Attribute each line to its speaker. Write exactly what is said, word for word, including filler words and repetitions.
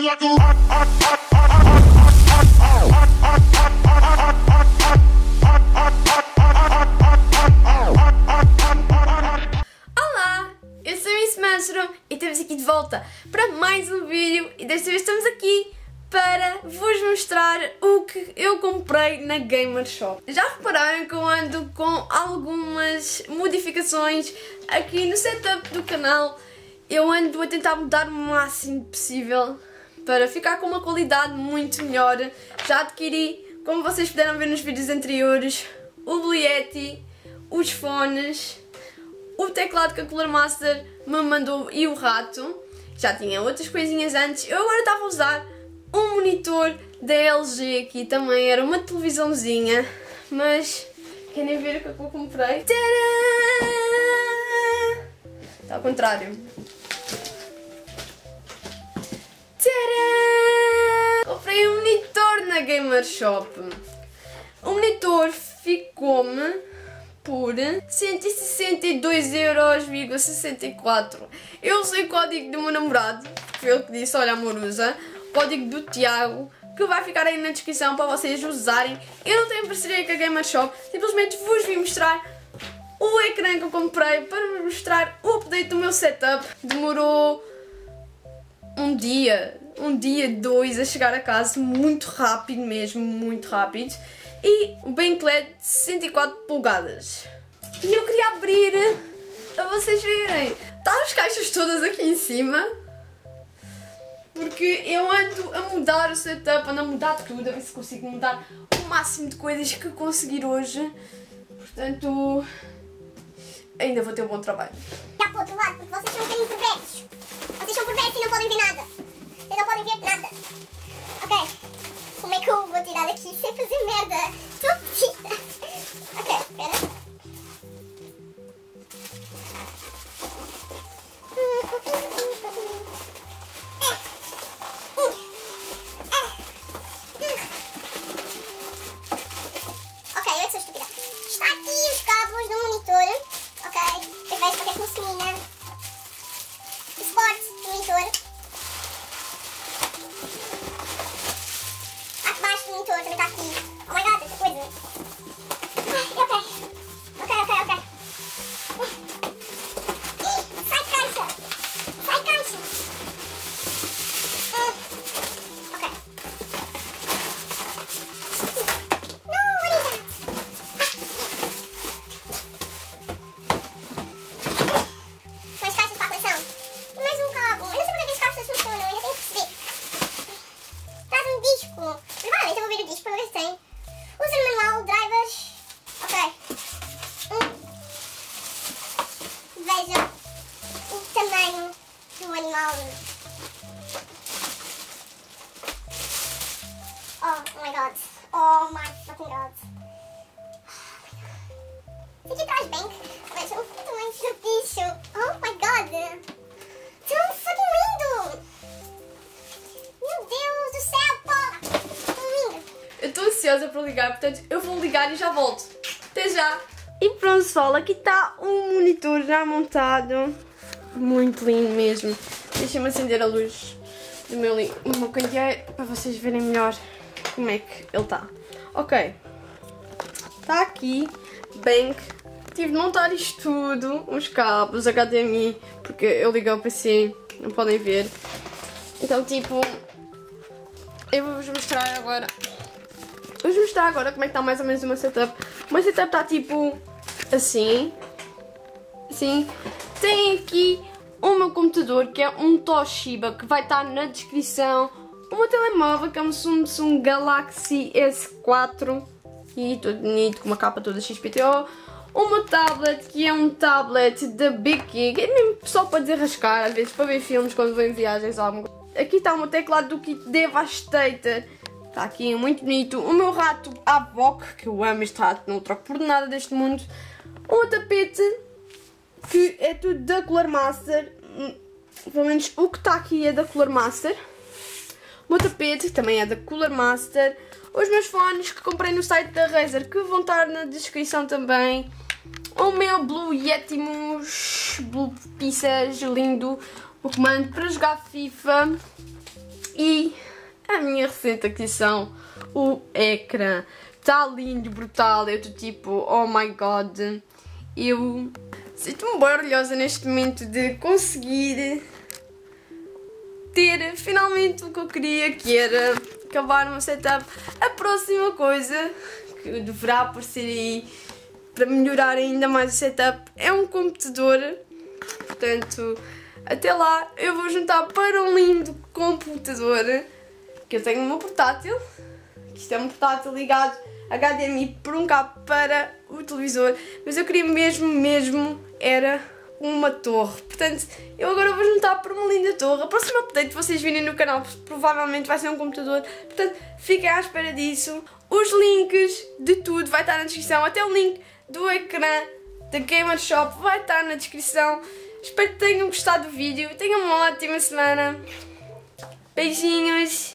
Speaker 1: Olá, eu sou a Miss Mushroom e estamos aqui de volta para mais um vídeo e desta vez estamos aqui para vos mostrar o que eu comprei na Gamer Shop. Já repararam que eu ando com algumas modificações aqui no setup do canal. Eu ando a tentar mudar o máximo possível para ficar com uma qualidade muito melhor. Já adquiri, como vocês puderam ver nos vídeos anteriores, o Blue Yeti, os fones, o teclado que a Cooler Master me mandou e o rato. Já tinha outras coisinhas antes. Eu agora estava a usar um monitor da L G aqui também. Era uma televisãozinha, mas querem ver o que eu comprei? Tadã! Está ao contrário. Tadã! Comprei um monitor na Gamer Shop. O monitor ficou-me por cento e sessenta e dois euros e sessenta e quatro. Eu usei o código do meu namorado, foi ele que disse, olha amor, usa o código do Tiago, que vai ficar aí na descrição para vocês usarem. Eu não tenho parceria com a Gamer Shop, simplesmente vos vim mostrar o ecrã que eu comprei para vos mostrar o update do meu setup. Demorou um dia, um dia, dois a chegar a casa, muito rápido mesmo, muito rápido. E o Bank L E D de sessenta e quatro polegadas. E eu queria abrir para vocês verem. Está as caixas todas aqui em cima. Porque eu ando a mudar o setup, ando a mudar tudo, a ver se consigo mudar o máximo de coisas que conseguir hoje. Portanto, ainda vou ter um bom trabalho.
Speaker 2: Já para o outro lado, porque vocês são um bocadinho perversos. Vocês são perversos e não podem ver nada. Vocês não podem ver nada. Ok. Como é que eu vou tirar daqui sem fazer merda? Estou petita. Ok, espera. Ok, eu é que sou estúpida. Está aqui os cabos do monitor. Ok, depois vejo para que é que funciona. O suporte do monitor. Monitor também tá aqui. Oh my god, essa coisa. Ai, ok. Ok, ok, ok. Ih, sai caixa. Sai caixa. Hum. Ok. Não, what is that? Mais caixas para a coleção. E mais um cabo. Eu não sei porque aqueles cabos funcionam, eu ainda tenho que perceber. Traz um disco. Provavelmente eu vou ver o disco para ver se tem. User manual, drivers. Ok. Hum. Vejam o tamanho do animal. Oh my god. Oh my fucking god. Isso aqui traz bem. Vejam o tamanho do bicho. Oh my god. Tão fucking lindo. Meu Deus do céu, porra.
Speaker 1: Eu estou ansiosa para ligar, portanto eu vou ligar e já volto. Até já! E pronto pessoal, aqui está o monitor já montado. Muito lindo mesmo. Deixa-me acender a luz do meu, do meu candeeiro para vocês verem melhor como é que ele está. Ok. Está aqui. Bank. Tive de montar isto tudo. Os cabos, H D M I, porque eu liguei o P C, não podem ver. Então tipo, eu vou-vos mostrar agora. Vou-vos mostrar agora como é que está mais ou menos o meu setup. O meu setup está tipo assim. Assim. Tem aqui o meu computador, que é um Toshiba, que vai estar na descrição. O meu telemóvel, que é um Samsung Galaxy S quatro. E todo bonito, com uma capa toda X P T O. O meu tablet, que é um tablet da Big Geek. É mesmo só para desarrascar, às vezes para ver filmes quando vou em viagens. Algo. Aqui está o meu teclado do kit Devastator. Está aqui, muito bonito. O meu rato Avoc, que eu amo este rato, não o troco por nada deste mundo. O meu tapete, que é tudo da Cooler Master. Pelo menos o que está aqui é da Cooler Master. O meu tapete, que também é da Cooler Master. Os meus fones, que comprei no site da Razer, que vão estar na descrição também. O meu Blue Yeti Blue Pizzas, lindo. O comando para jogar FIFA. E a minha recente aquisição, o ecrã, está lindo, brutal. Eu estou tipo, oh my god. Eu sinto-me bem orgulhosa neste momento de conseguir ter finalmente o que eu queria, que era acabar no meu setup. A próxima coisa que deverá aparecer aí para melhorar ainda mais o setup é um computador. Portanto, até lá eu vou juntar para um lindo computador, que eu tenho no meu portátil. Isto é um portátil ligado H D M I por um cabo para o televisor, mas eu queria mesmo, mesmo, era uma torre. Portanto, eu agora vou juntar para uma linda torre. A próxima update que vocês virem no canal provavelmente vai ser um computador. Portanto, fiquem à espera disso. Os links de tudo vai estar na descrição. Até o link do ecrã da Gamer Shop vai estar na descrição. Espero que tenham gostado do vídeo. Tenham uma ótima semana. Beijinhos.